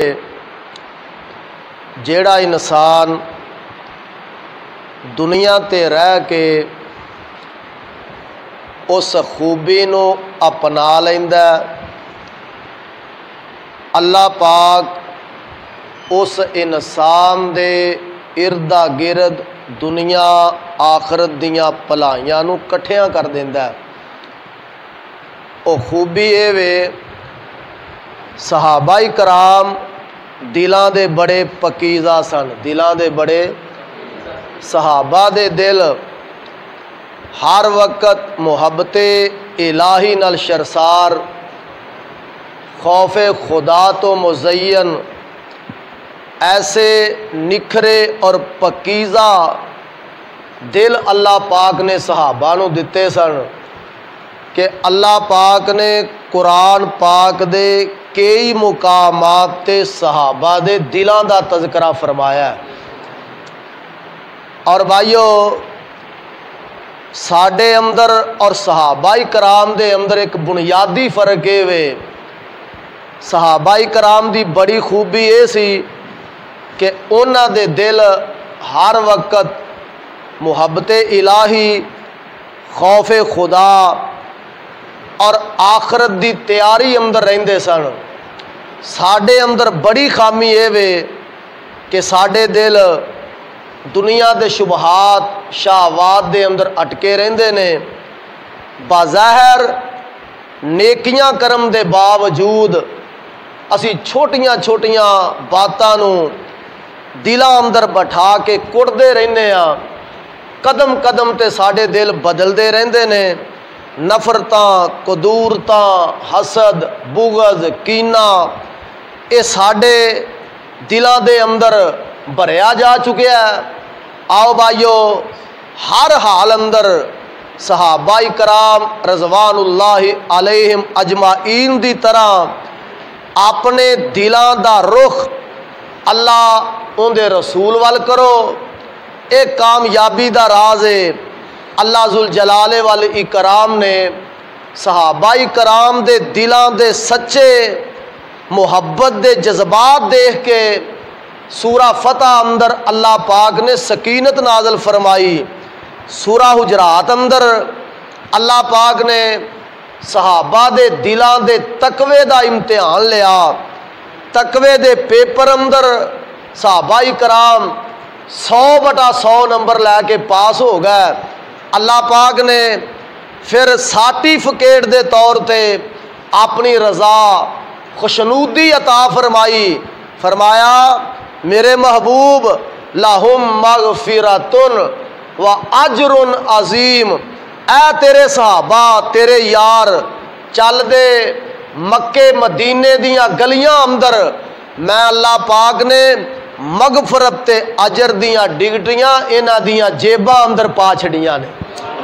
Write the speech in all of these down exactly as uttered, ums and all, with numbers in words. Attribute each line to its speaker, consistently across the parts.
Speaker 1: جیڑا انسان دنیا تے رہ کے اس خوبی نو اپنا لیندا اللہ پاک اس انسان دے اردا گرد دنیا آخرت دیاں پلائیاں نو کٹھیاں کر دیندا ہے۔ او خوبی اے وے صحابہ کرام دلاں دے بڑے پکیزہ سن، دلاں دے بڑے صحابہ دے دل ہر وقت محبت الہی نال شرسار، خوف خدا تو مزین، ایسے نکھرے اور پکیزہ دل اللہ پاک نے صحابہ نو دتے سن کہ اللہ پاک نے قرآن پاک دے کئی مقامات تے صحابہ دے دلاں دا تذکرہ فرمایا ہے۔ اور بھائیو ساڈے اندر اور صحابہ کرام دے اندر ایک بنیادی فرق ہے وے، صحابہ کرام دی بڑی خوبی یہ سی کہ انہاں دے دل ہر وقت محبت الہی، خوف خدا اور آخرت دی تیاری اندر رہندے سن۔ ساڈے اندر بڑی خامی یہ وے کہ ساڈے دل دنیا دے شبہات شہوات دے اندر اٹکے رہندے نے، بظاہر نیکیاں کرم دے باوجود اسی چھوٹیاں چھوٹیاں باتاں نو دلاں اندر بٹھا کے کڑدے رہنے ہاں، قدم قدم تے ساڈے دل بدلدے رہندے نے، نفرتاں، قدورتاں، حسد، بغض، کینہ اے ساڈے دلاں دے اندر بھریا جا چکیا ہے۔ آؤ بھائیو ہر حال اندر صحابہ کرام رضوان اللہ علیہم اجمعین دی طرح اپنے دلاں دا رخ اللہ ان دے رسول وال کرو۔ ایک کامیابی دا راز ہے، اللہ ذوالجلال والاکرام نے صحابہ کرام دے دلاں دے سچے محبت دے جذبات دیکھ کے سورہ فتح اندر اللہ پاک نے سکینت نازل فرمائی، سورہ حجرات اندر اللہ پاک نے صحابہ دے دلاں دے تقوی دا امتحان لیا، تقوی دے پیپر اندر صحابہ کرام سو بٹا سو نمبر لے کے پاس ہو گئے۔ اللہ پاک نے پھر سرٹیفکیٹ دے طور تے اپنی رضا خوشنودی عطا فرمائی، فرمایا میرے محبوب لہم مغفرۃ و اجر عظیم، اے تیرے صحابہ تیرے یار چل دے مکے مدینے دیاں گلیاں اندر، میں اللہ پاک نے مغفرت تے اجر دیاں ڈگٹیاں انہاں دیاں جیباں اندر پا چھڑیاں نے۔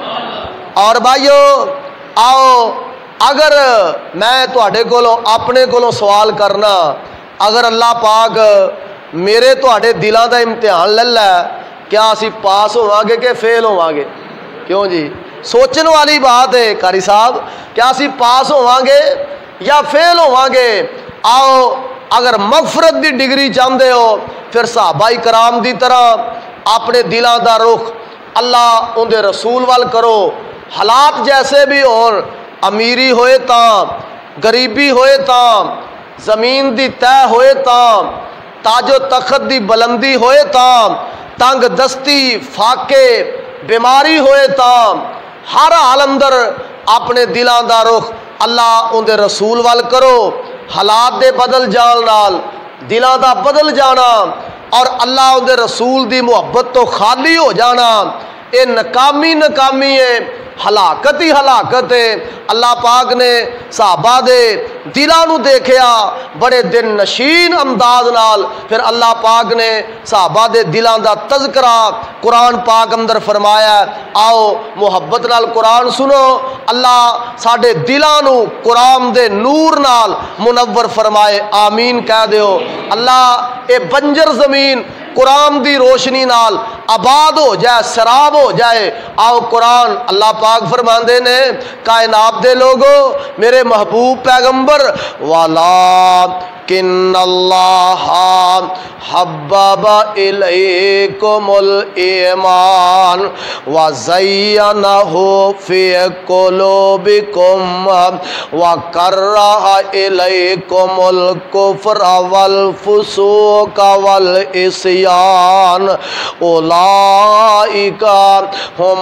Speaker 1: اور بھائیو آؤ اگر میں تواڈے کولوں اپنے کولوں سوال کرنا، اگر اللہ پاک میرے تواڈے دلاں دا امتحان لے لے، کیا اسی پاس ہوواں گے کہ فیل ہوواں گے؟ کیوں جی سوچن والی بات ہے قاری صاحب، کیا اسی پاس ہوواں گے یا فیل ہوواں گے؟ آؤ اگر مغفرت دی ڈگری چاہندے ہو پھر صحابہ کرام دی طرح اپنے دلاں دا رخ اللہ ان دے رسول وال کرو، حالات جیسے بھی ہون، امیری ہوئے تاں، غریبی ہوئے تاں، زمین دی تہ ہوئے تاں، تاج و تخت دی بلندی ہوئے تاں، تنگ دستی فاقے بیماری ہوئے تاں، ہر حال اندر اپنے دلاں دا رخ اللہ ان دے رسول وال کرو، حالات دے بدل جان نال دلاں دا بدل جانا اور اللہ ان دے رسول دی محبت تو خالی ہو جانا، اے ناکامی ناکامی ہے، ہلاکت ہی ہلاکت ہے۔ اللہ پاک نے صحابہ دے دلاں نو دیکھیا بڑے دن نشین انداز نال، پھر اللہ پاک نے صحابہ دے دلاں دا تذکرہ قرآن پاک اندر فرمایا ہے۔ آؤ محبت نال قرآن سنو، اللہ ساڈے دلاں نو قرآن دے نور نال منور فرمائے، آمین کہہ دیو۔ اللہ اے بنجر زمین قرآن دی روشنی نال آباد ہو جائے، سراب ہو جائے۔ آؤ قرآن اللہ پاک فرماندے نے کائنات دے لوگو میرے محبوب پیغمبر والا وَلَكِنَّ اللَّهَ حَبَّبَ إِلَيْكُمُ الْإِيمَانَ وَزَيَّنَهُ فِي قُلُوبِكُمْ وَكَرَّهَ إِلَيْكُمُ الْكُفْرَ وَالْفُسُوقَ وَالْعِصْيَانَ أُولَئِكَ هُمُ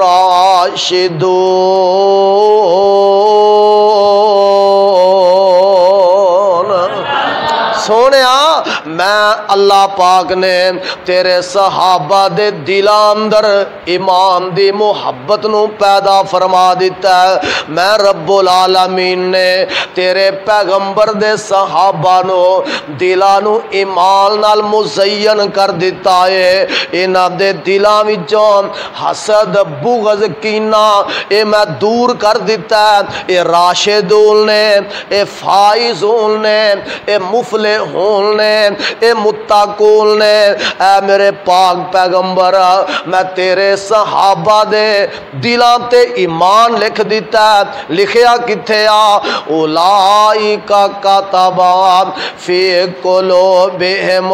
Speaker 1: الراشدون۔ سونیا میں اللہ پاک نے تیرے صحابہ دے دلاں اندر ایمان دی محبت نو پیدا فرما دیتا ہے۔ میں رب العالمین نے تیرے پیغمبر دے صحابہ نو دلاں نو ایمان نال مزین کر دیتا ہے۔ انہاں دے دلاں وچوں حسد، بغض، کینہ اے میں دور کر دیتا ہے۔ اے راشدون نے، اے فائزون نے، اے مفلحون نے، اے متقون نے۔ اے میرے پاک پیغمبر، میں تیرے صحابہ دے دلاں تے ایمان لکھ دیتا ہے۔ لکھیا کتھے آ؟ اولئک کتب فی قلوبہم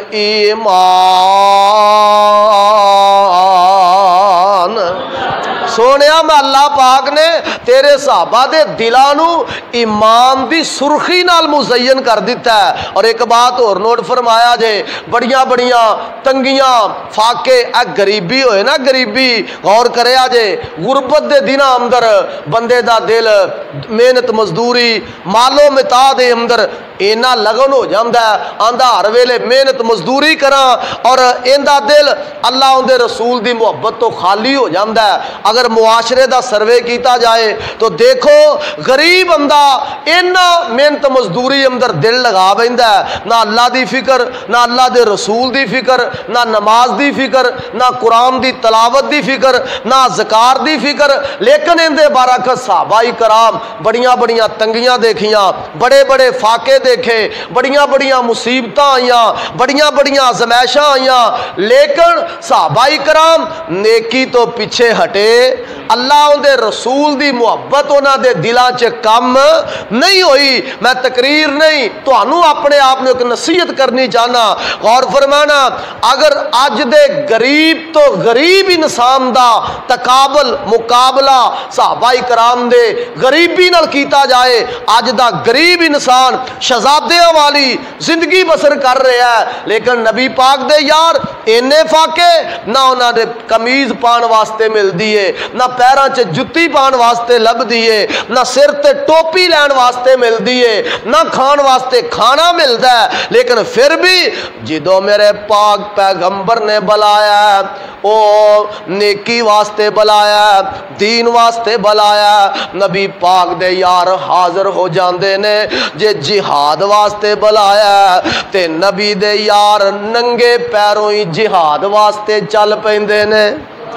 Speaker 1: الایمان۔ سونیا میں اللہ پاک نے تیرے صحابہ دے دلانو ایمان دی سرخی نال مزین کر دیتا ہے۔ اور ایک بات اور نوٹ فرمایا جے، بڑیاں بڑیاں تنگیاں فاقے اے غریبی ہوئے نا، غریبی غور کرے آجے، غربت دے دنہ اندر بندے دا دل محنت مزدوری مالو متا دے اندر اینا لگن ہو جاندہ ہے، آندہ ہر ویلے محنت مزدوری کراں اور ایندہ دل اللہ اندے رسول دی محبت تو خالی ہو جاندہ ہے۔ اگر معاشرے دا سروے کیتا جائے تو دیکھو غریب بندہ اینا محنت مزدوری اندر دل لگا بیندہ ہے، نہ اللہ دی فکر، نہ اللہ دے رسول دی فکر، نہ نماز دی فکر، نہ قرآن دی تلاوت دی فکر، نہ ذکار دی فکر۔ لیکن اندے بارکت صحابہ کرام بڑیاں بڑیاں تنگیاں دیکھیاں، بڑے بڑے فاقے دیکھے، بڑیاں بڑیاں مصیبتاں آئیاں، بڑیاں بڑیاں آزمائشاں آئیاں، لیکن صحابہ کرام نیکی تو پیچھے ہٹے۔ اللہ ان دے رسول دی محبت انہاں دے دلاں چ کم نہیں ہوئی۔ میں تقریر نہیں تو انہوں اپنے آپ نے ایک نصیحت کرنی چاہنا، غور فرمانا۔ اگر آج دے غریب تو غریب انسان دا تقابل مقابلہ صحابہ کرام دے غریبی نال کیتا جائے، آج دا غریب انسان شہزادیاں والی زندگی بسر کر رہا ہے، لیکن نبی پاک دے یار اینے فاقے نہ انہاں دے کمیز پان واسطے مل دیئے، نہ پیراں چ جتی پان واسطے لب دیئے، نہ سر تے ٹوپی لین واسطے مل دیئے، نہ کھان واسطے کھانا ملدا ہے، لیکن پھر بھی جدوں میرے پاک پیغمبر نے بلایا ہے او نیکی واسطے بلایا ہے، دین واسطے بلایا ہے، نبی پاک دے یار حاضر ہو جاندے نے۔ جے جہاد واسطے بلایا ہے تے نبی دے یار ننگے پیروں ہی جہاد واسطے چل پیندے نے۔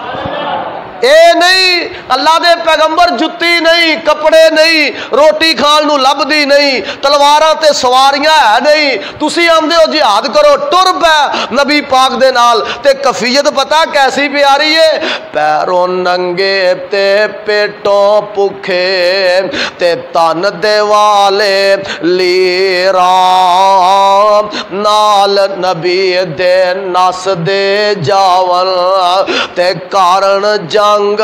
Speaker 1: اے نہیں اللہ دے پیغمبر جتی نہیں، کپڑے نہیں، روٹی کھان نو لب دی نہیں، تلواراں تے سواریاں ہے نہیں، تسی آمدے ہو جہاد کرو، ٹر پے نبی پاک دے نال۔ تے کفیت پتہ کیسی پیاری ہے؟ پیروں ننگے تے پیٹوں پکھے تے تن دے والے لیرام، نال نبی دے نس دے جاون تے کارن جا جنگ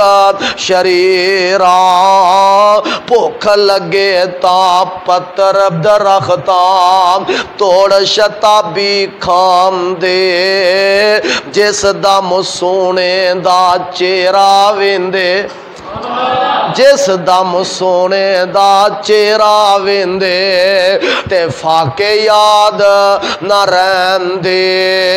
Speaker 1: شریراں، بھوک لگے تا پتر درختاں توڑ شتابی کھان دے، جس دم سونے دا چہرہ ویندے، جس دم سونے دا چہرہ ویندے تے فاقے یاد نہ رہندے۔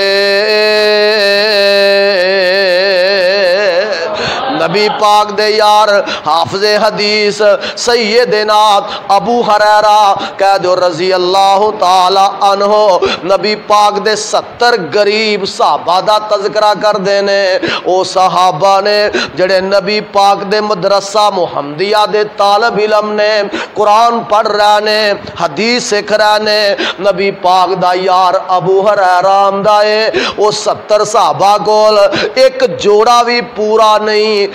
Speaker 1: نبی پاک دے یار حافظ حدیث سیدنا ابو ہریرہ کہہ دو رضی اللہ تعالی عنہ نبی پاک دے ستر غریب صحابہ دا تذکرہ کر دینے۔ او صحابہ نے جڑے نبی پاک دے مدرسہ محمدیہ دے طالب علم نے، قرآن پڑھ رہے نے، حدیث سکھ رہے نے، نبی پاک دا یار ابو ہریرہ آمدہ ہے۔ او ستر صحابہ کول ایک جوڑا بھی پورا نہیں،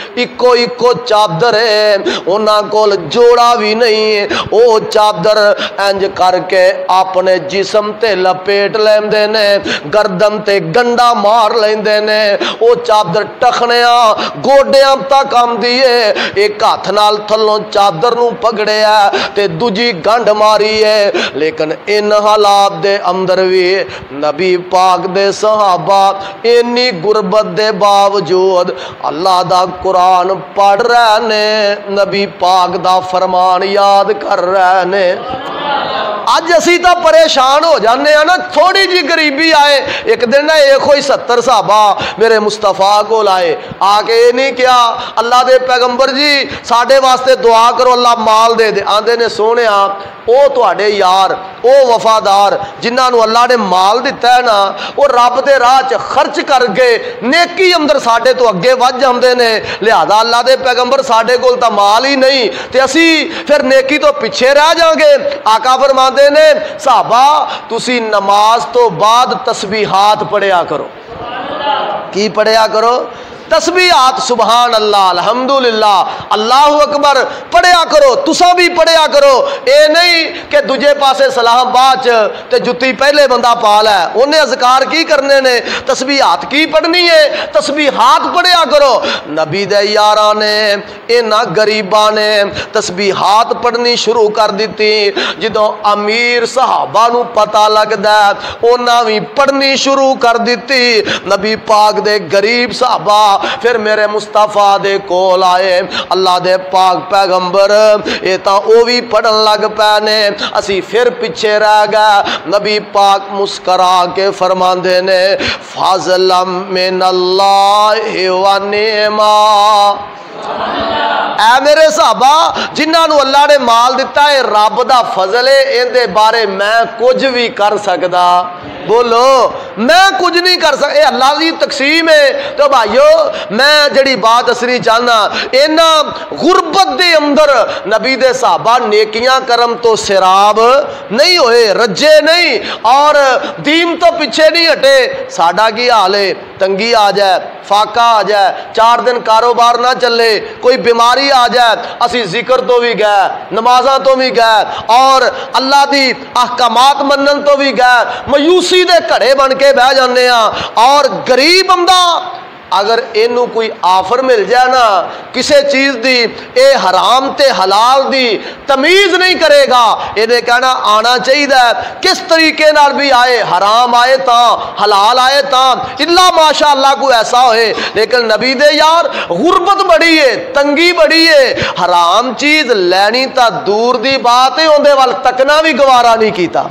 Speaker 1: इको इको चादर है, उन्हां कोल जोड़ा भी नहीं है। वो चादर इंज करके अपने जिस्म ते लपेट लेंदे ने, गर्दन ते गंडा मार लेंदे ने। वो चादर टखनिया गोडियां तक आंदी है। एक हाथ नाल थल्लों चादर नूं पकड़िया ते दूजी गंढ मारी है। लेकिन इन हालात दे अंदर भी नबी पाक दे सहाबा इन्नी गुरबत दे बावजूद अल्लाह दा कुरान पढ़ रहे ने, नबी पाक दा फरमान याद कर रहे ने। अज असी तो परेशान हो जाने हैं ना, थोड़ी जी गरीबी आए। एक दिन ना एक कोई सत्तर साहबा मेरे मुस्तफा को आए, आके ये नहीं क्या अल्लाह दे पैगंबर जी साडे वास्ते दुआ करो अल्लाह माल दे दे। आंदे ने सोने वो तुहाडे यार वो वफादार जिन्होंने अल्लाह ने माल दिता है ना, वो रब के राह च खर्च करके नेकी अंदर साडे तो अगे वध जांदे ने। लिहाजा अल्लाह दे पैगंबर साडे कोल तां माल ही नहीं ते असी फिर नेकी तो पिछे रह जाएंगे। आका फरमाते ने साहबा तुसी नमाज तो बाद तस्बीहात पढ़िया करो। की पढ़िया करो? तस्बीहात, सुबहान अल्लाह, अल्हम्दुलिल्लाह, अल्लाहु अकबर पढ़िया करो। तुसा भी पढ़िया करो। ये नहीं कि दूजे पासे सलाम बाद ते जुत्ती पहले बंदा पा लै, उन्हें अज़कार की करने ने, तस्बीहात की पढ़नी है, तस्बीहात पढ़िया करो। नबी दे यारां ने इन्हां गरीबां ने तस्बीहात पढ़नी शुरू कर दी। जदों अमीर सहाबा नूं पता लगदा उन्हां भी पढ़नी शुरू कर दी। नबी पाक दे गरीब सहाबा फिर मेरे मुस्तफा दे कोल आए, अल्लाह दे पाक पैगंबर ये तां ओ भी पढ़न लग पै ने, असी फिर पिछे रह गए। नबी पाक मुस्करा के फरमांदे ने फज़लम मिनल्लाहि व निमा। ऐ मेरे साहबा जिन्होंने अल्लाह ने माल दिता है रब दा फजल है, इहदे बारे मैं कुछ भी कर सकदा? बोलो मैं कुछ नहीं कर सकता, ये अल्लाह की तकसीम है। तो भाइयों मैं जड़ी बात असरी चाहना, इन्हां गुरबत दे अंदर नबी दे साहबा नेकियां करम तो सिराब नहीं होए, रज्जे नहीं और दीन तो पीछे नहीं हटे। साडा की हाल है, तंगी आ जाए, फाका आ जाए, चार दिन कारोबार ना चले, कोई बीमारी आ जाए, असी जिक्र तो भी गए, नमाजा तो भी गए और अल्लाह दी अहकामात मनन तो भी गए, मायूसी दे घड़े बन के बह जाने। और गरीब बंदा अगर इनू कोई आफर मिल जाए ना किसी चीज़ दी, ये हराम ते हलाल दी तमीज़ नहीं करेगा। इन्हें कहना आना चाहिए किस तरीके नाल भी आए, हराम आए तां, हलाल आए तां, इल्ला माशा अल्लाह को ऐसा होए। लेकिन नबी दे यार गुरबत बड़ी है, तंगी बड़ी है, हराम चीज़ लैनी तां दूर दी बात है, उहदे वल तकना भी गवारा नहीं कीता,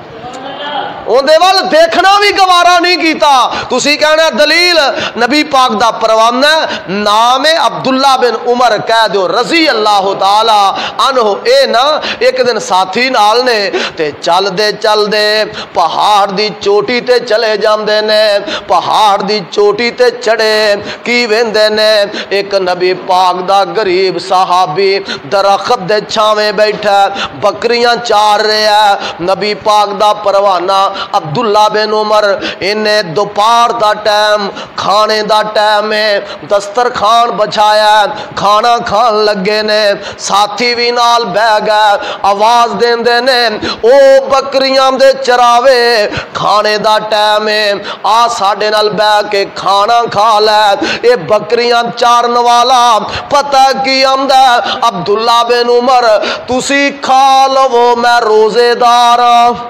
Speaker 1: उहदे वल देखना भी गवारा नहीं कीता। तुसी कहना दलील नबी पाक दा परवाना नाम है अब्दुल्ला बिन उमर कह दो रजी अल्लाह ताला अनहु। ए ना एक दिन साथी नाल ने ते चलदे चलदे पहाड़ दी चोटी ते चले जांदे ने, पहाड़ दी चोटी ते चढ़े की वेंदे ने, एक नबी पाक दा गरीब सहाबी दरख्त दे छावें बैठा बकरियां चार रहा। नबी पाक दा परवाना अब्दुल्ला बिन उमर इन्हें दोपहर का टाइम खाने का टाइम है, दस्तरखान बछाया, खाना खान लगे ने, साथी भी नाल बह गए, आवाज देंदे ने ओ बकरियां दे चरावे खाने का टाइम है, आ साडे नाल बह के खाना खा लै। ये बकरियां चारन वाला पता की आंदा अब्दुल्ला बिन उमर तुसी खा लवो मैं रोजेदार हाँ,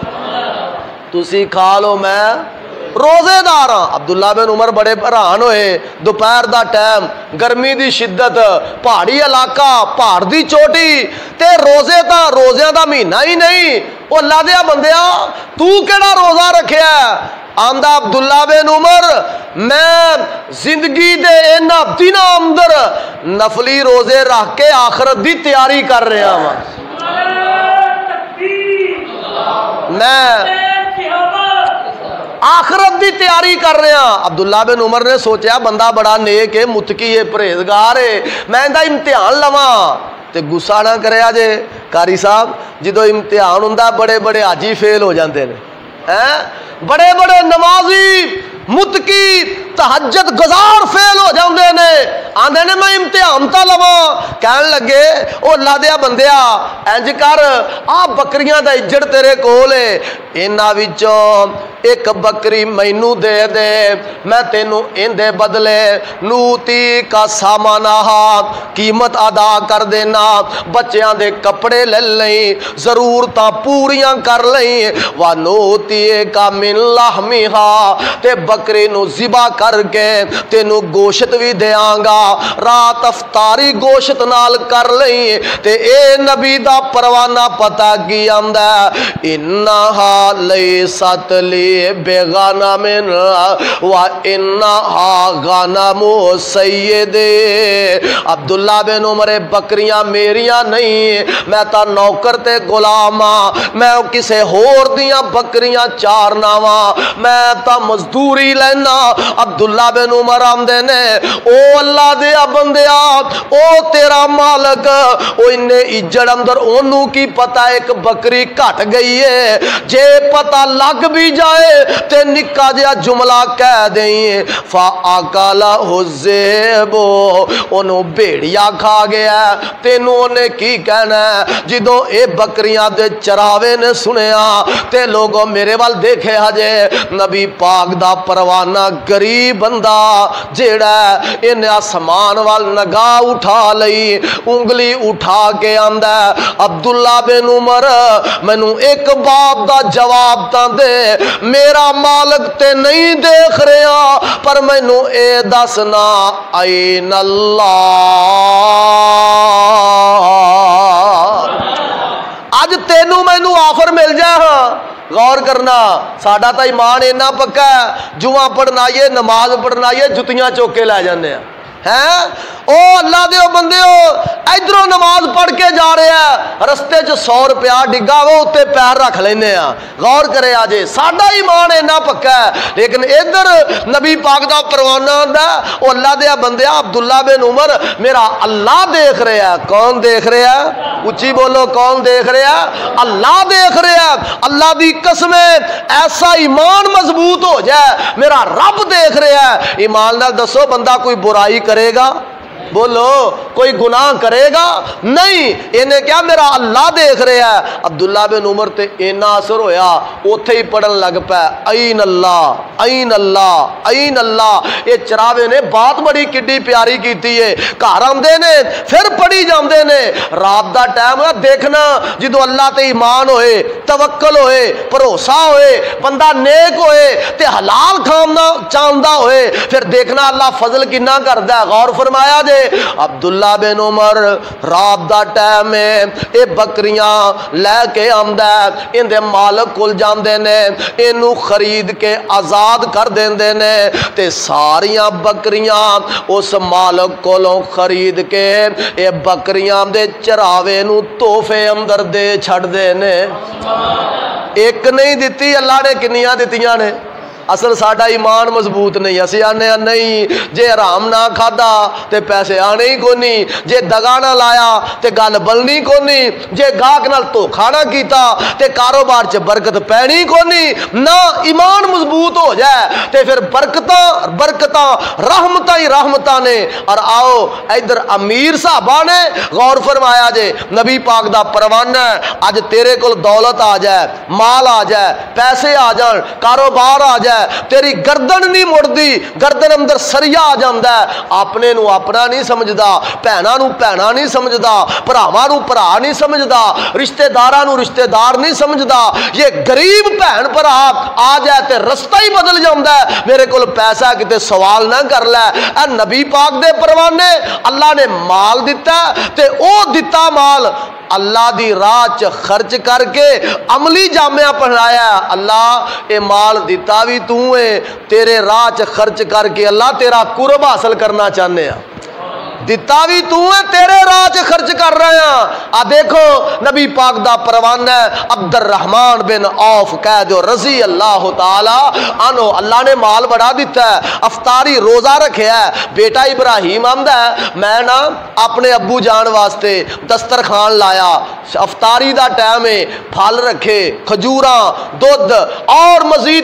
Speaker 1: तुसी खा लो मैं रोजेदार हाँ। अब्दुल्ला बिन उमर बड़े हैरान होए, दोपहर का टाइम, गर्मी की शिद्दत, पहाड़ी इलाका, पहाड़ की चोटी ते रोजे ता रोज़ियां का महीना ही नहीं। वो अल्लाह दिया बंदिया तू केड़ा रोज़ा रखिया? आंदा अब्दुल्ला बिन उमर मैं जिंदगी दे इन्हां दिनां अंदर नफली रोजे रख के आखरत की तैयारी कर रहा वा। मैं आखरत की तैयारी कर रहा। अब्दुल्ला बिन उमर ने सोचा बंदा बड़ा नेक है, मुतकी है, परहेजगार है, मैं इहदा इम्तिहान लवां ते गुस्सा ना करिया जे। कारी साहब जो इम्तिहान हुंदा बड़े बड़े हाजी फेल हो जाते हैं, हैं बड़े बड़े नमाजी मुतकी तहज्जद गुजार फेल हो जाते ने, आंदे ने मैं इम्तिहान तो लवा, कह लगे ओ अल्लाह दिया बंदिया इंज कर आ बकरियां दा इज्जड़ तेरे कोल है, इन्हां विचों एक बकरी मैनू दे दे, मैं तेनू इंदे बदले नूती का सामाना कीमत अदा कर देना, बच्चों दे कपड़े ले लई, जरूरतां पूरियां कर लई, वा नूती का मिन लाहमिहा, ते बकरी नू ज़िबा करके तेनू गोश्त भी देंगा, रात अफतारी गोश्त नाल कर लई। ते ए नबी दा परवाना पता की आंदा, इन्ना लैसत ली बेगाना में वा इन्ना गाना मो सैयदे। अब्दुल्ला बिन उमर बकरियां मेरियां नहीं, मैं तो नौकर ते गुलाम हाँ, मैं किसे होर दियां बकरियां चारना वा, मैं तो मजदूरी लेना। अब्दुल्ला बिन उमर आंदे ने ओ अल्लाह दे बंदिया ओ तेरा मालक ओ इन्ने इज्जड़ अंदर ओनू की पता एक बकरी घट गई है, जे पता लग भी जाए ते निक्का जिहा जुमला कह दें फा आकाला हुज़ेबो, ओनू भेड़िया खा गया, तेनू ओने की कहना। जिदों ए बकरियां दे चरावे ने सुनिया ते लोगों मेरे वाल देखे हजे, नबी पाक दा परवाना गरीब बंदा जेड़ा इन आसमान वाल नगाह उठा लई, उंगली उठा के आंदा अब्दुल्ला बिन उमर मैनू एक बाप दा जवाब तां दे, मेरा मालक ते नहीं देख रहा पर मैनू ए दसना ऐन अल्लाह। अज तेनू मैनू ऑफर मिल जाए, हाँ गौर करना, साडा तो ईमान इन्ना पक्का है, जुआ पढ़ना आइए नमाज पढ़ना आइए जुतियां चुक के लै जाने हैं। ओ अल्लाह दे बंदे हो इधरों नमाज पढ़ के जा रहे हैं, रस्ते च सौ रुपया डिग्गा वो उत्ते पैर रख लेने, गौर करे आजे साडा ईमान इन्ना पक्का है। लेकिन इधर नबी पाक दा परवाना आंदा ओ अल्लाह दे बंदे अब्दुल्ला बिन उमर मेरा अल्लाह देख रहा है। कौन देख रहा है? उच्ची बोलो, कौन देख रहा है? अल्लाह देख रहा है। अल्लाह दी कसमें ऐसा ईमान मजबूत हो जाए मेरा रब देख रहा है। ईमान नाल दसो बंदा कोई बुराई करेगा, बोलो कोई गुनाह करेगा नहीं, इन्हें क्या मेरा अल्लाह देख रहा है। अब्दुल्ला बिन उमर ते इन्ना असर होया उथे ही पढ़न लग पै ऐन अल्लाह ऐन अल्लाह ऐन अल्लाह। ये चरावे ने बात बड़ी किड्डी प्यारी कीती है, घर आंदे ने फिर पढ़ी जांदे ने, रात दा टाइम है देखना जिदों अल्लाह ते ईमान होए, तवक्कल होए, भरोसा होए, बंदा नेक होए ते हलाल खाना चाहता होए, फिर देखना अल्लाह फजल किन्ना करदा है। गौर फरमाया जे अब्दुल्ला बिन उमर रात दा टाइम है, ये बकरियां लैके आंदा, इनदे मालक कोल जांदे ने, इनू खरीद के आजाद कर देंदे ने ते सारियां बकरियां उस मालक कोलों खरीद के ये बकरियां दे चरावे नू तोहफे अंदर दे छड्डदे ने। एक नहीं दिती, अल्लाह ने किन्नियां दित्तियां ने। असल साडा ईमान मजबूत नहीं, असी आने नहीं जे हराम ना खादा ते पैसे आने ही कोनी, जे दगा ना लाया ते गल बननी कोनी, जे गाहक नाल धोखा ना कीता ते कारोबार च बरकत पैनी कोनी ना। ईमान मजबूत हो जाए ते फिर बरकतां बरकतां रहमतां ही रहमतां ने। और आओ इधर अमीर साहबा ने गौर फरमाया जे नबी पाक दा परवाना अज तेरे कोल दौलत आ जाए, माल आ जाए, पैसे आ जाए, कारोबार आ जाए, तेरी गर्दन नहीं मुड़दी, गर्दन अंदर सरिया आ जाता है, अपने नू अपना नहीं समझदा, भैणा नू भैणा नहीं समझदा, भरावां नू भरा नहीं समझदा, रिश्तेदारां नू रिश्तेदार नहीं समझदा। ये गरीब भैन भरा आ जाए तो रस्ता ही बदल जाता है, मेरे कोल पैसा किते सवाल ना कर लै। ए नबी पाक दे परवाने अल्लाह ने माल दिता ते ओ दिता माल अल्लाह दी राह च खर्च करके अमली जामिया पहनाया। अल्लाह ये माल दिता भी तू है, तेरे राह च खर्च करके अल्लाह तेरा कुर्ब हासिल करना चाहते हैं, दिता भी तू है, तेरे राह च खर्च कर रहे हैं। आ देखो नबी पाक दा परवाना अब्दुर रहमान बिन औफ कह दो रजी अल्लाह तआला अनो, अल्लाह ने माल बड़ा दिता है, अफतारी रोजा रखे है। बेटा इब्राहिम आंदा है मैं ना अपने अब्बू जान वास्ते दस्तरखान लाया, अफतारी दा टाइम है, फल रखे, खजूरा, दुध और मजीद चीज़ां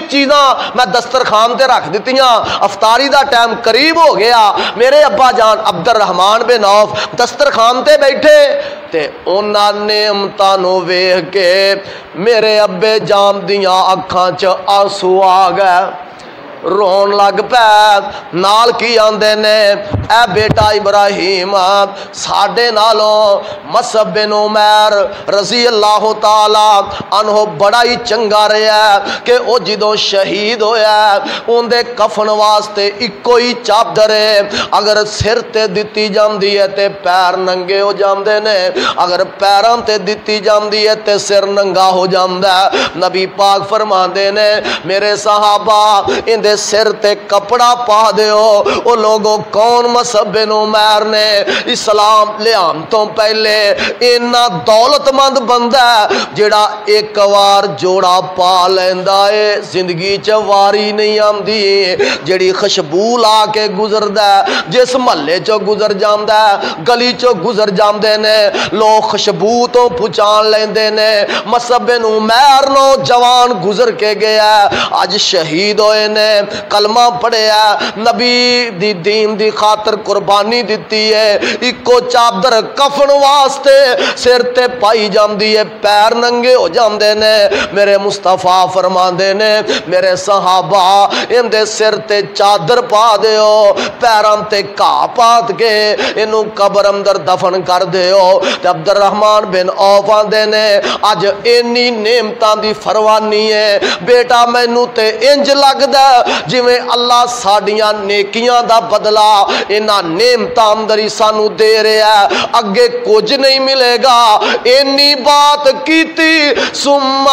Speaker 1: چیزاں میں دسترخوان تے رکھ دتیاں، افطاری دا ٹائم قریب ہو گیا، میرے ابا جان عبد الرحمان بن عوف دسترخوان تے بیٹھے تے انہاں نعمتاں نو ویکھ کے میرے ابے جان دیاں اکھاں چ آنسو آ گئے، رون لگ پے، نال کی آندے نے اے بیٹا ابراہیم ساڈے نالوں مصعب بن عمیر رضی اللہ تعالی عنہ بڑا ہی چنگا رہا ہے کہ او جدوں شہید ہویا اون دے کفن واسطے اکو ہی چادر ہے، اگر سر تے دتی جاندی ہے تے پیر ننگے ہو جاندے نے، اگر پیراں تے دتی جاندی ہے تے سر ننگا ہو جاندا ہے۔ نبی پاک فرماندے نے میرے صحابہ ان دے سر تے کپڑا پا دیو، او لوگوں کون مصعب بن عمیر نے اسلام لیان تو پہلے اینا دولت مند بندہ ہے جڑا ایک وار جوڑا پا لیندا ہے زندگی چ واری نہیں آندی، جڑی خوشبو لا کے گزردا ہے، جس محلے چ گزر جاندا ہے گلی چ گزر جاندے نے لوگ خوشبو تو پہچان لیندے نے۔ مصعب بن عمیر نو جوان گزر کے گیا اج شہید ہوئے نے، کلمہ پڑھیا نبی دی دین دی خاطر قربانی دیتی ہے، اکو چادر کفن واسطے سر تے پائی جاندی ہے، پیر ننگے ہو جاندے نے۔ میرے مصطفیٰ فرماندے نے میرے صحابہ ان دے سر تے چادر پا دیو، پیران تے گھا پات کے انہوں قبر اندر دفن کر دیو۔ تے عبد الرحمن بن عوف آندے نے اج اینی نعمتاں دی فروانی ہے بیٹا مینوں تے انج لگدا جویں اللہ ساڈیاں نیکیاں دا بدلہ انہاں نعمتاں اندر ہی سانو دے رہا ہے، اگے کچھ نہیں ملے گا۔ اینی بات کیتی ثم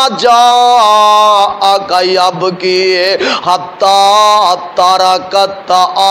Speaker 1: جاءک یبکی حتی ترکت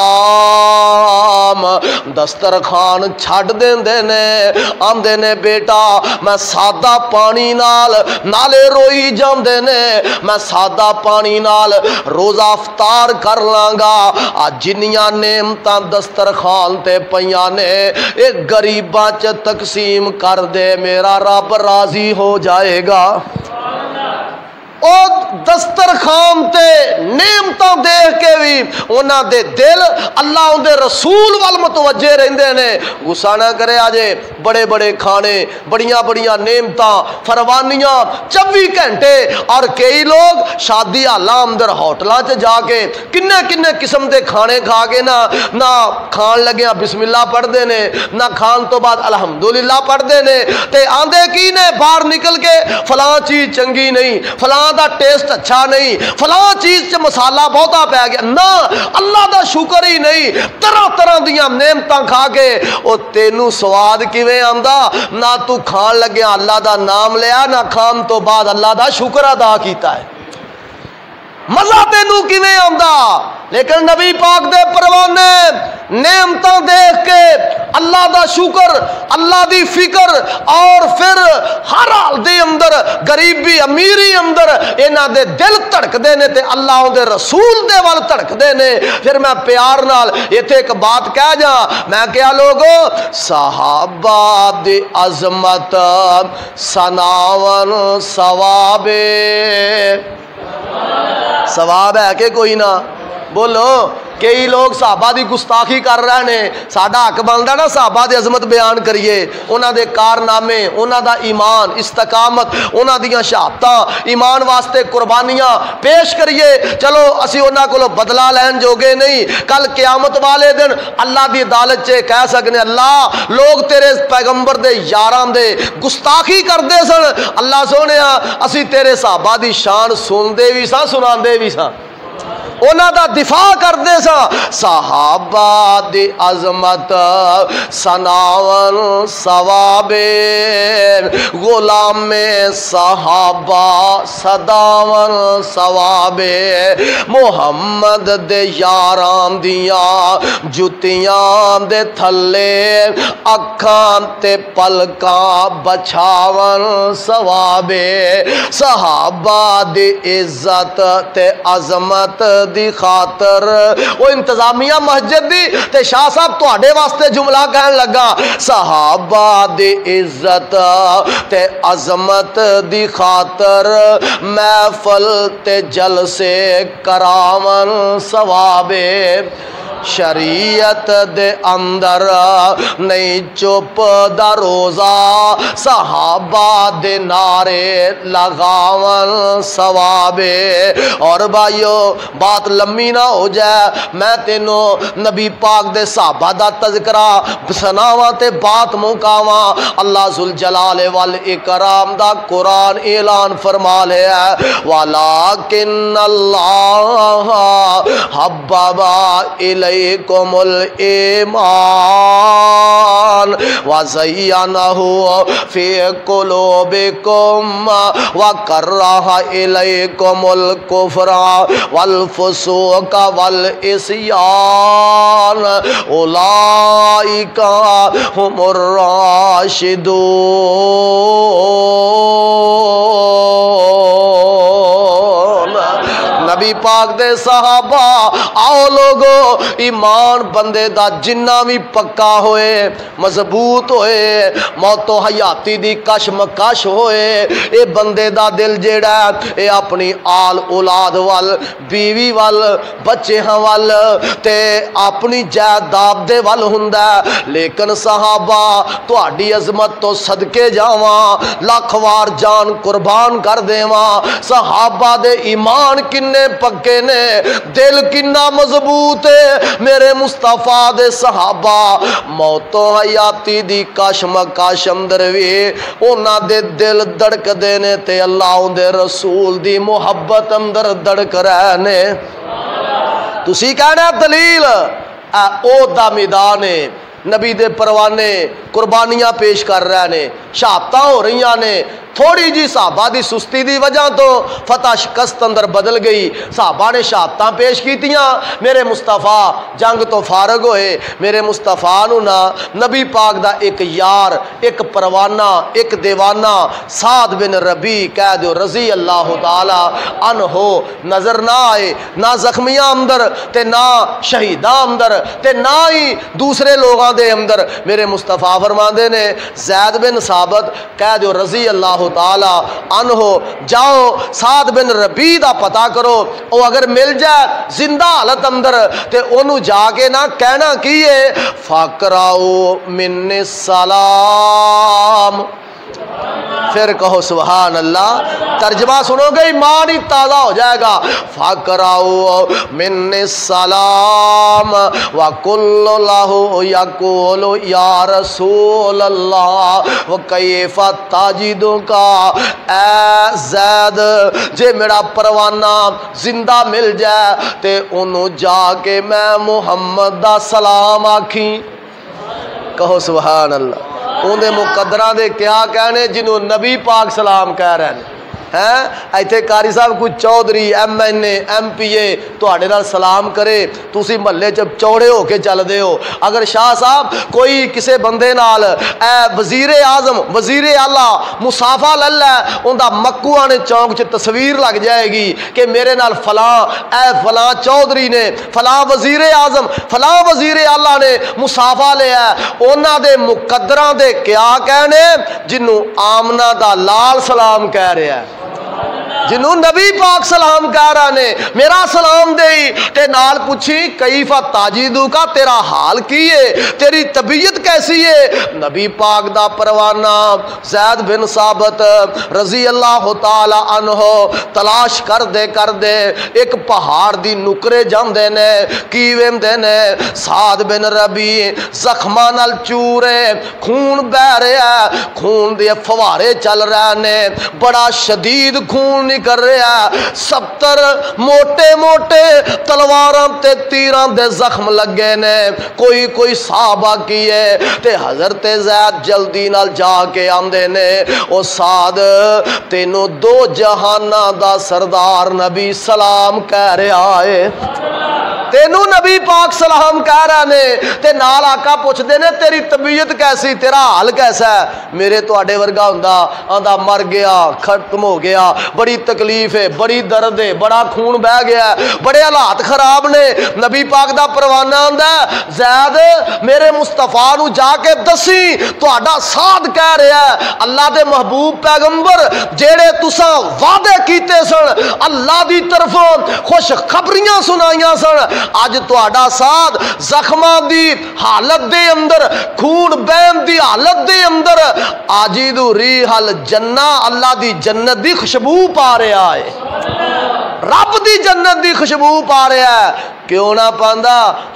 Speaker 1: عام، دسترخوان چھڈ دیندے نے، آندے نے بیٹا میں سادہ پانی نال نالے روئی جاندے نے، میں سادہ پانی نال روزہ افطار کر لانگا، جنیاں نعمتاں دسترخوان تے پیاں نے ایک غریباں چ تقسیم کر دے، میرا رب راضی ہو جائے گا۔ او دسترخوان تے نعمتاں دیکھ کے بھی انہاں دے دل اللہ ان دے رسول وال متوجہ رہندے نے۔ غصہ نہ کرے آجے بڑے بڑے کھانے، بڑیاں بڑیاں نعمتاں، فروانیاں چوبی گھنٹے، اور کئی لوگ شادی حالاں اندر ہوٹلاں چ جا کے کنے کنے قسم دے کھانے کھا کے نہ نہ کھان لگیاں بسم اللہ پڑھ دے نے، نہ کھان تو بعد الحمدللہ پڑھ دے نے، تے آندے کی نے باہر نکل کے فلاں چیز چنگی نہیں، فلاں دا ٹیسٹ اچھا نہیں، فلاں چیز چ مسالہ بہتا پہ گیا، نہ اللہ دا شکر ہی نہیں، طرح طرح دیاں نعمتاں کھا کے او تینوں سواد کیویں آندا، نہ تو کھان لگیا اللہ دا نام لیا، نہ کھان تو بعد اللہ دا شکر ادا کیتا ہے، مزہ تینوں کیویں آندا۔ لیکن نبی پاک دے پروانے نعمتاں دیکھ کے اللہ دا شکر، اللہ دی فکر، اور پھر ہر حال دے اندر غریبی امیری اندر انہاں دے دل تڑک دے نے تے اللہ دے رسول دے وال تڑک دے نے۔ پھر میں پیار نال ایتھے ایک بات کہہ جا، میں کیا لوگو صحابہ دی عظمت سناون ثواب ثواب ہے کہ کوئی نہ بولو۔ کئی لوگ صحابہ دی گستاخی کر رہے ہیں، ساڈا حق بندا نا صحابہ دی عظمت بیان کریے، انہاں دے کارنامے، انہاں دا ایمان، استقامت، انہاں دیاں شہادتاں، ایمان واسطے قربانیاں پیش کریے۔ چلو اسی انہاں کولوں بدلہ لین جوگے نہیں، کل قیامت والے دن اللہ دی عدالت چ کہہ سکنے اللہ لوگ تیرے پیغمبر دے یاراں دے گستاخی کردے سن، اللہ سونیا اسی تیرے صحابہ دی شان سندے وی ساں سناندے وی ساں، انہاں دا دفاع کردے سا۔ صحابہ دی عظمت سناون ثواب غلام صحابہ صداون ثواب محمد دے یاران دیاں جتیاں دے تھلے اکھاں تے پلکاں بچھاون ثواب صحابہ دی عزت تے عظمت دی خاطر وہ انتظامیہ مسجد دی تے شاہ صاحب تواڈے واسطے جملہ کہن لگا صحابہ دی عزت تے عظمت دی خاطر محفل تے جلسے کراون ثوابے شریعت دے اندر نہیں چپ دا روزہ صحابہ دے نعرے لگاون ثوابے۔ اور بھائیو بات لمبی نہ ہو جائے میں تینوں نبی پاک دے صحابہ دا تذکرہ سناواں تے بات مکاواں۔ اللہ ذوالجلال والاکرام دا قرآن اعلان فرما لے ہے وَلَٰكِنَّ اللَّهَ حَبَّبَ إِلَيْكُمُ الْإِيمَانَ وَزَيَّنَهُ فِي قُلُوبِكُمْ وَكَرَّهَ إِلَيْكُمُ الْكُفْرَ وَالْفُسُوقَ وَالْعِصْيَانَ أُولَٰئِكَ هُمُ الرَّاشِدُونَ۔ نبی پاک دے صحابہ آؤ لوگو ایمان بندے دا جنہ بھی پکا ہوئے مضبوط ہوئے موت و حیاتی دی کش مکش ہوئے اے بندے دا دل جیڑا ہے اے اپنی آل اولاد وال بیوی وال بچے ہاں وال تے اپنی جائیداد دے وال ہوندا ہے۔ لیکن صحابہ تہاڈی عظمت تو صدقے جاواں لاکھ وار جان قربان کر دیواں صحابہ دے ایمان کنے پکے نے دل کنا مضبوط ہے میرے مصطفیٰ دے صحابہ موت و حیاتی دی کشمکش اندر وی اونا دے دل دڑک دینے تے اللہ دے رسول دی محبت اندر دڑک رہنے۔ تسی کہنا دلیل اے او دا میدان ہے نبی دے پروانے قربانیاں پیش کر رہے نے شہادتاں ہو رہی نے تھوڑی جی صحابہ دی سستی دی وجہ تو فتح شکست اندر بدل گئی صحابہ نے شہادتاں پیش کیتیاں میرے مصطفیٰ جنگ تو فارغ ہوئے میرے مصطفیٰ نو نا نبی پاک دا ایک یار ایک پروانہ ایک دیوانہ سعد بن ربی کہہ دیو رضی اللہ تعالی عنہ نظر نہ آئے نہ زخمیاں اندر تے نہ شہیداں اندر تے نہ ہی دوسرے لوگاں دے اندر میرے مصطفیٰ فرماندے نے زید بن ثابت کہہ دیو رضی اللہ تعالی عنہ جاؤ سعد بن ربی دا پتہ کرو او اگر مل جائے زندہ حالت اندر تے انہوں جا کے نہ کہنا کیے فَقْرَعُوا مِنِّ السَّلَامِ پھر کہو سبحان اللہ ترجمہ سنو گے ایمان ہی تازہ ہو جائے گا فَقْرَعُوا مِنِّ السَّلَامِ وَكُلُّ لَهُ يَقُولُ يَا رَسُولَ اللَّهِ وَكَيْفَ تَجِدُكَ اے زید جے میرا پروانہ زندہ مل جائے تے انہوں جا کے میں محمد دا سلام آکھیں کہو سبحان اللہ اندے مقدرہ دے کیا کہنے جنہوں نبی پاک سلام کہہ رہے ہیں ہیں ایتھے کاری صاحب کوئی Chaudhry M N A M P A تو آڑے نال سلام کرے تُسی محلے جب چوڑے ہو کے چل دے ہو اگر شاہ صاحب کوئی کسے بندے نال اے وزیر اعظم وزیر اعلیٰ مصافہ للہ اندہ مکو آنے چونک چھ تصویر لگ جائے گی کہ میرے نال فلاں اے فلاں چودھری نے فلاں وزیر اعظم فلاں وزیر اعلیٰ نے مصافہ لے ہے اونا دے مقدرہ دے کیا کہنے جنہوں آمنہ دا لال سلام کہہ رہے ہیں جنہوں نبی پاک سلام کہہ رہا نے میرا سلام دے تے نال پوچھی کیفا تاجیدو کا تیرا حال کیے تیری طبیعت کیسی ہے نبی پاک دا پروانہ زید بن ثابت رضی اللہ تعالی عنہ تلاش کر دے کر دے ایک پہاڑ دی نکرے جان دینے کیویم دینے سعد بن ربی زخمہ نال چورے خون بہ رہے ہیں خون دے فوارے چل رہے نے بڑا شدید خون کر رہے ہیں ستر موٹے موٹے تلواراں تے تیراں دے زخم لگے نے کوئی کوئی صحابہ کیے تے حضرت زید جلدی نال جا کے آمدے نے او سعد تینوں دو جہانہ دا سردار نبی سلام کہہ رہے آئے تینوں نبی پاک سلام کہہ رہے نے تے نال آقا پوچھتے نے تیری طبیعت کیسی، تیرا حال کیسا ہے؟ میرے تواڈے ورگا ہوندا آندا مر گیا، ختم ہو گیا، بڑی تکلیف ہے، بڑی درد ہے، بڑا خون بہ گیا ہے، بڑے حالات خراب نے۔ نبی پاک دا پروانہ آندا ہے زید میرے مصطفیٰ نو جا کے دسی تواڈا ساتھ کہہ رہا ہے اللہ دے محبوب پیغمبر جیڑے تساں وعدے کیتے سن اللہ دی طرفوں خوش خبریاں سنائیاں سن، اج تواڈا ساتھ زخماں دی حالت دے اندر، خون بہن دی حالت دے اندر آجیدو ریح الجنہ اللہ دی جنت دی خوشبو پا رہا ہے، رب دی جنت دی خوشبو پا رہا ہے۔ کیوں نہ پاندا؟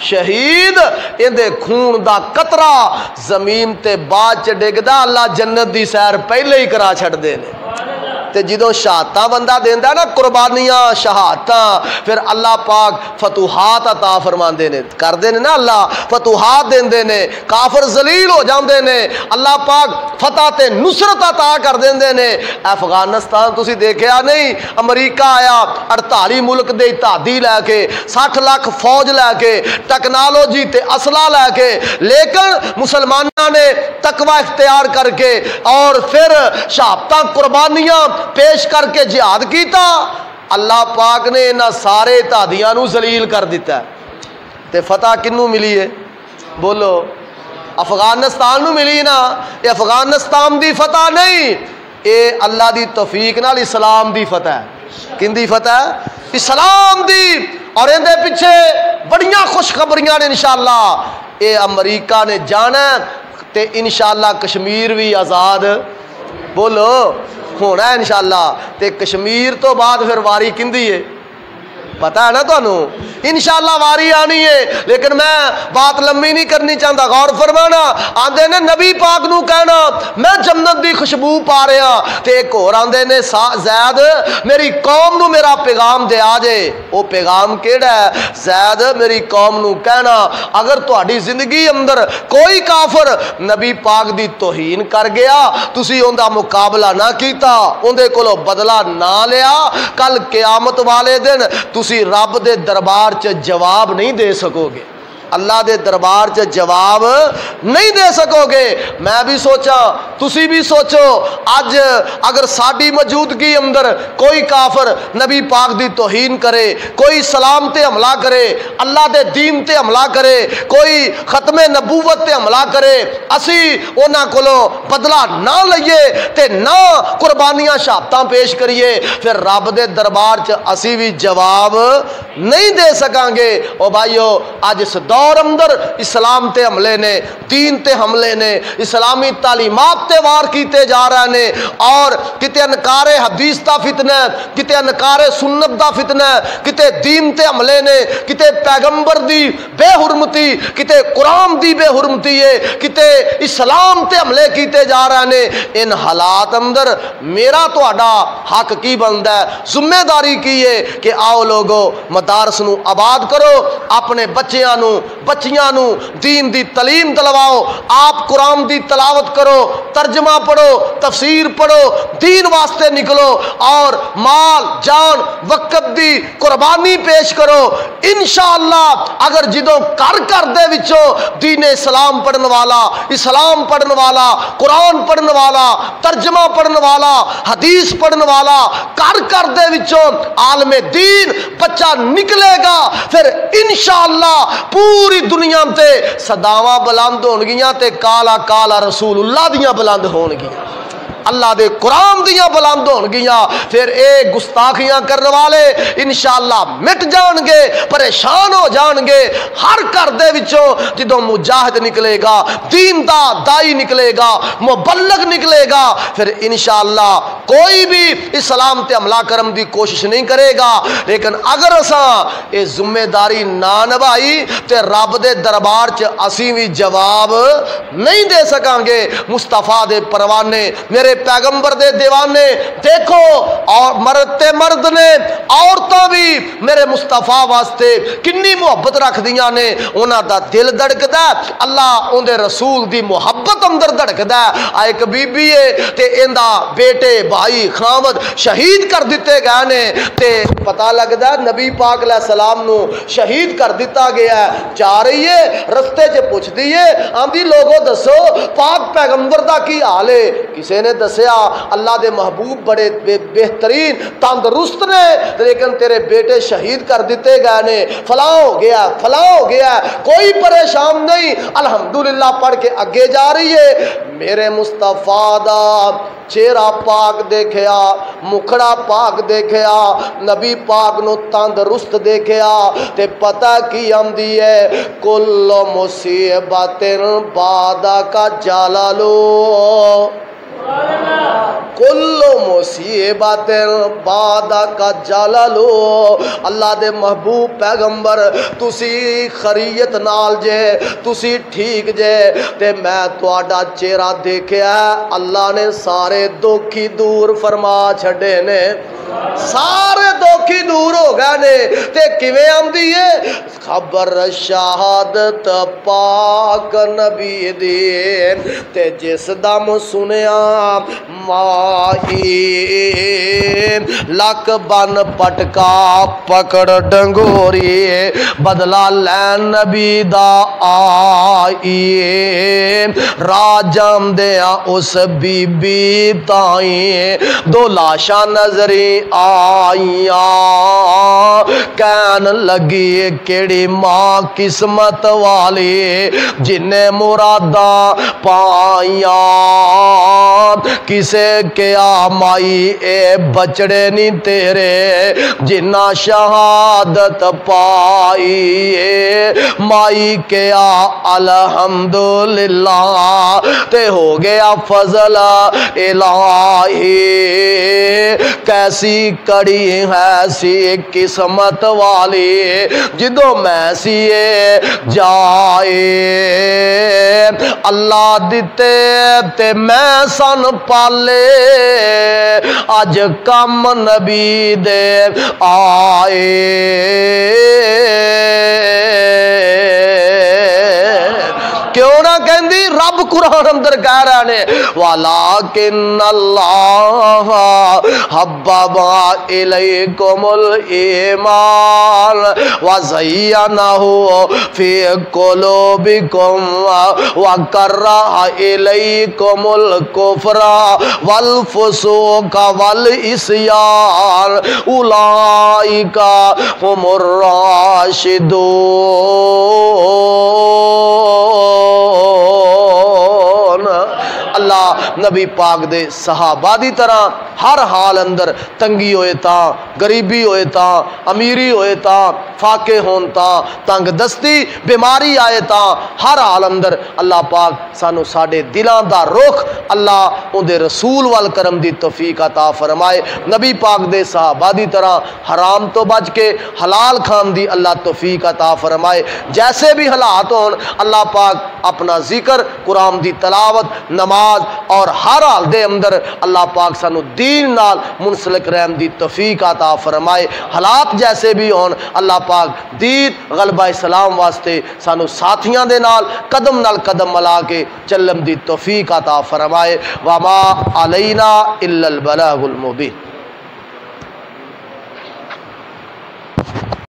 Speaker 1: شہید اندے خون دا قطرہ زمین تے بعد چ ڈگدا اللہ جنت دی سیر پہلے ہی کرا چھڑ دے نے۔ تے جدوں شہادتاں بندہ دیندا نا قربانیاں شہادتاں پھر اللہ پاک فتوحات عطا فرماندے نے، کردے نے نا اللہ فتوحات دیندے نے، کافر ذلیل ہو جاندے نے، اللہ پاک فتح تے نصرت عطا کر دیندے نے۔ افغانستان تسی دیکھیا نہیں، امریکہ آیا اڑتالی ملک دے اتحادی لے کے سٹھ لاکھ فوج لے کے ٹیکنالوجی تے اسلحہ لے کے، لیکن مسلمانوں نے تقوی اختیار کر کے اور پھر شہادتاں قربانیاں پیش کر کے جہاد کیتا، اللہ پاک نے انہاں سارے اتحادیاں نو ذلیل کر دیتا ہے۔ تے فتح کنوں ملی ہے؟ بولو افغانستان نو ملی نا۔ یہ افغانستان دی فتح نہیں، اے اللہ دی توفیق نال اسلام دی فتح ہے۔ کن دی فتح ہے؟ اسلام دی۔ اور اندے پیچھے بڑیاں خوشخبریاں نے انشاءاللہ۔ اے امریکہ نے جانا تے انشاءاللہ کشمیر بھی آزاد بولو ہونا ہے انشاءاللہ۔ تے کشمیر تو بعد پھر واری کندی ہے پتہ ہے نا تانوں، انشاءاللہ واری آنی ہے۔ لیکن میں بات لمبی نہیں کرنی چاہتا، غور فرمانا۔ آندے نے نبی پاک نو کہنا میں جنت دی خوشبو پا رہا، تے ایک اور آندے نے زید میری قوم نو میرا پیغام دے آ جے۔ وہ پیغام کیڑا ہے؟ زید میری قوم نو کہنا اگر تہاڈی زندگی اندر کوئی کافر نبی پاک دی توہین کر گیا، تسی اوندا مقابلہ نہ کیتا، اوندے کولو بدلہ نہ لیا، کل قیامت والے دن تسی رب دے دربار چ جواب نہیں دے سکو گے، اللہ دے دربار چ جواب نہیں دے سکو گے۔ میں بھی سوچا تسی بھی سوچو، اج اگر ساڈی موجودگی اندر کوئی کافر نبی پاک دی توہین کرے، کوئی اسلام تے حملہ کرے، اللہ دے دین تے حملہ کرے، کوئی ختم نبوت تے حملہ کرے، اسی انہاں کولوں بدلہ نہ لئیے تے نہ قربانیاں شہادتاں پیش کریے، پھر رب دے دربار چ اسی بھی جواب نہیں دے سکاں گے۔ او بھائیو اج اس دور اندر اسلام تے حملے نے، دین تے حملے نے، اسلامی تعلیمات تے وار کیتے جا رہے نے، اور کتے انکار حدیث دا فتنہ، کتے انکار سنت دا فتنہ، کتے دین تے حملے نے، کتے پیغمبر دی بے حرمتی، کتے قرآن دی بے حرمتی ہے، کتے اسلام تے حملے کیتے جا رہے نے۔ ان حالات اندر میرا تہاڈا حق کی بندا ہے، ذمہ داری کی ہے کہ آؤ لوگو مدارس نو آباد کرو، اپنے بچیاں نو بچیاں نو دین دی تعلیم دلواؤ، آپ قرآن دی تلاوت کرو، ترجمہ پڑھو، تفسیر پڑھو، دین واسطے نکلو، اور مال جان وقت دی قربانی پیش کرو۔ انشاءاللہ اگر جدوں کر کر دے وچوں دین اسلام پڑھن والا، اسلام پڑھن والا، قرآن پڑھن والا، ترجمہ پڑھن والا، حدیث پڑھن والا کر کر دے وچوں عالم دین بچہ نکلے گا، پھر انشاءاللہ پوری دنیا تے صداواں بلند ہون گیاں تے کالا کالا رسول اللہ دیاں بلند ہون گیاں، اللہ دے قرآن دیاں بلند ہون گیاں، پھر اے گستاخیاں کرنے والے انشاءاللہ مٹ جان گے، پریشان ہو جان گے۔ ہر گھر دے وچوں جدوں مجاہد نکلے گا، دین دا دائی نکلے گا، مبلغ نکلے گا، پھر انشاءاللہ کوئی بھی اسلام تے حملہ کرم دی کوشش نہیں کرے گا۔ لیکن اگر اساں اے ذمہ داری نہ نبھائی تے رب دے دربار چ اسی بھی جواب نہیں دے سکاں گے۔ مصطفیٰ دے پروانے میرے پیغمبر دے دیوانے دیکھو، اور مرد تے مرد نے، عورتاں بھی میرے مصطفیٰ واسطے کنی محبت رکھ دیاں نے، انہاں دا دل دھڑکدا ہے، اللہ اون دے رسول دی محبت اندر دھڑکدا ہے۔ ایک بی بی ہے تے ایندا بیٹے بھائی خامد شہید کر دیتے گئے نے، تے پتہ لگدا ہے نبی پاک علیہ السلام نو شہید کر دیتا گیا ہے۔ جا رہی ہے رستے چ پوچھ دیے آندی لوگوں دسو پاک پیغمبر دا کی حال ہے؟ کسی نے دسیا اللہ دے محبوب بڑے بہترین تندرست نے، لیکن تیرے بیٹے شہید کر دیتے گئے نے، فلاں ہو گیا فلاں ہو گیا، کوئی پریشان نہیں، الحمدللہ پڑھ کے اگے جا رہی ہے۔ میرے مصطفیٰ دا چہرہ پاک دیکھیا، مکھڑا پاک دیکھیا، نبی پاک نو تندرست دیکھیا، تے پتہ کی آمدی ہے کل مصیبت بعد کا جلالو، کل مصیبت بعد کا جلالو۔ اللہ دے محبوب پیغمبر تسی خریت نال جے، تسی ٹھیک جے، تے میں تواڈا چہرہ دیکھیا اللہ نے سارے دکھی دور فرما چھڑے نے، سارے دکھی دور ہو گئے نے۔ تے کیویں آندی ہے خبر شہادت پاک نبی دی، تے جس دم سنیا مائی لک بن پٹکا پکڑ ڈنگوری، بدلا لین نبی دا آئی، راجم دیا اس بی بی تائیں، دو لاشا نظری آئیاں، کہن لگی کیڑی ماں قسمت والی جنہیں مرادہ پائیاں، کسے کیا مائی اے بچڑے نہیں تیرے جنہ شہادت پائی، مائی کیا الحمدللہ تے ہو گیا فضل الہی، کیسی کڑی ہے سی قسمت والی جدو میں سیے جائے، اللہ دیتے تے میں سن پالے اج کم نبی دے آئے۔ کیوں نہ کہندی رب قرآن اندر کہہ رہے نے وَلَٰكِنَّ اللَّهَ حَبَّبَ إِلَيْكُمُ الْإِيمَانَ وَزَيَّنَهُ فِي قُلُوبِكُمْ وَكَرَّهَ إِلَيْكُمُ الْكُفْرَ وَالْفُسُوقَ وَالْعِصْيَانَ أُولَٰئِكَ هُمُ الرَّاشِدُونَ۔ اللہ نبی پاک دے صحابہ دی طرح ہر حال اندر تنگی ہوئے تا، غریبی ہوئے تا، امیری ہوئے تا، فاقے ہون تا، تنگ دستی بیماری آئے تا، ہر حال اندر اللہ پاک سانو ساڑے دلان دا رخ اللہ ان دے رسول والکرم دی توفیق عطا فرمائے۔ نبی پاک دے صحابہ دی طرح حرام تو بچ کے حلال کھان دی اللہ توفیق عطا فرمائے۔ جیسے بھی حالات ہون اللہ پاک اپنا ذکر، قرآن دی تلاوت، نماز اور ہر حال دے اندر اللہ پاک سانو دین نال منسلک رحم دی توفیق عطا فرمائے۔ حالات جیسے بھی ہون اللہ پاک دین غلبہ اسلام واسطے سانو ساتھیاں دے نال قدم نال قدم ملا کے چلم دی توفیق عطا فرمائے۔ وما علینا الا البلاغ المبین۔